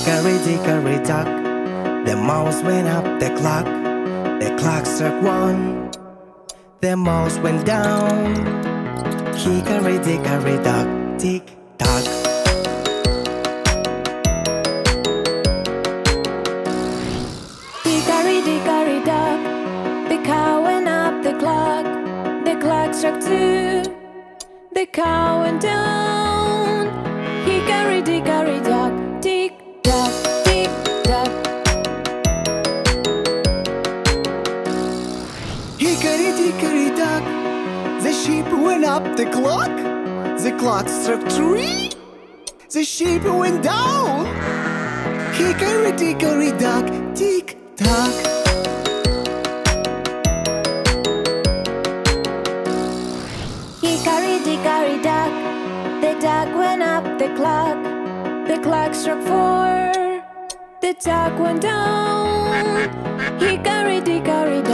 Hickory dickory dock, the mouse went up the clock struck one, the mouse went down. Hickory dickory dock, tick tock. Hickory dickory dock, the cow went up the clock struck two, the cow went down. Hickory dickory dock, tick tock, tick tock. Hickory dickory dock, the sheep went up the clock struck three, the sheep went down. Hickory dickory dock, tick tock. Hickory dickory dock, the duck went up the clock struck four, the duck went down. Hickory dickory